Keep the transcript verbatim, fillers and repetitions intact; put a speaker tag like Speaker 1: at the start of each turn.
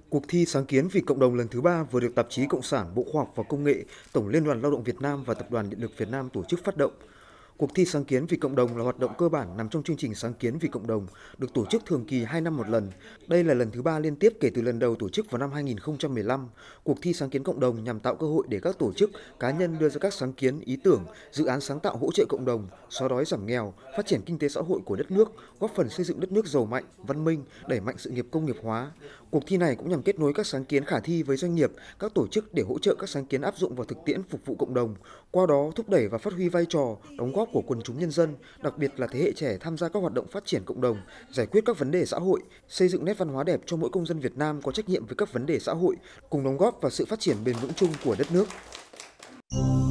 Speaker 1: Cuộc thi sáng kiến vì cộng đồng lần thứ ba vừa được tạp chí Cộng sản, Bộ Khoa học và Công nghệ, Tổng Liên đoàn Lao động Việt Nam và Tập đoàn Điện lực Việt Nam tổ chức phát động. Cuộc thi sáng kiến vì cộng đồng là hoạt động cơ bản nằm trong chương trình sáng kiến vì cộng đồng, được tổ chức thường kỳ hai năm một lần. Đây là lần thứ ba liên tiếp kể từ lần đầu tổ chức vào năm hai nghìn không trăm mười lăm. Cuộc thi sáng kiến cộng đồng nhằm tạo cơ hội để các tổ chức, cá nhân đưa ra các sáng kiến, ý tưởng, dự án sáng tạo hỗ trợ cộng đồng, xóa đói giảm nghèo, phát triển kinh tế xã hội của đất nước, góp phần xây dựng đất nước giàu mạnh, văn minh, đẩy mạnh sự nghiệp công nghiệp hóa. Cuộc thi này cũng nhằm kết nối các sáng kiến khả thi với doanh nghiệp, các tổ chức để hỗ trợ các sáng kiến áp dụng vào thực tiễn phục vụ cộng đồng, qua đó thúc đẩy và phát huy vai trò, đóng góp của quần chúng nhân dân, đặc biệt là thế hệ trẻ tham gia các hoạt động phát triển cộng đồng, giải quyết các vấn đề xã hội, xây dựng nét văn hóa đẹp cho mỗi công dân Việt Nam có trách nhiệm với các vấn đề xã hội, cùng đóng góp vào sự phát triển bền vững chung của đất nước.